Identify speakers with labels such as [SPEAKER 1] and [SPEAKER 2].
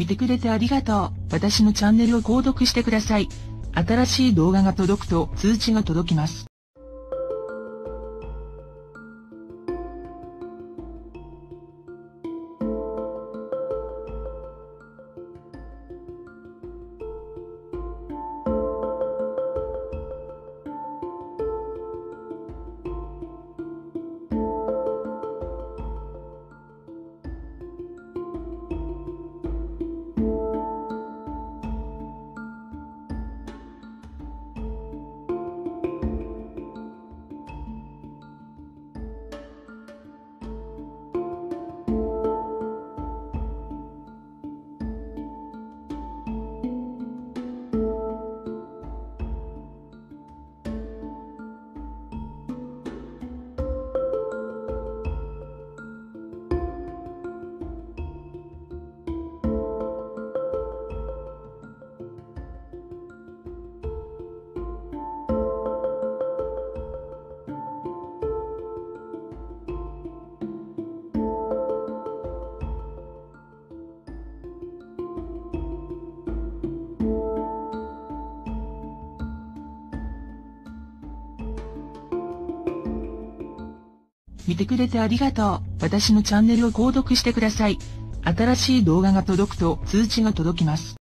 [SPEAKER 1] 見てくれてありがとう。私のチャンネルを購読してください。新しい動画が届くと通知が届きます。見てくれてありがとう。私のチャンネルを購読してください。新しい動画が届くと通知が届きます。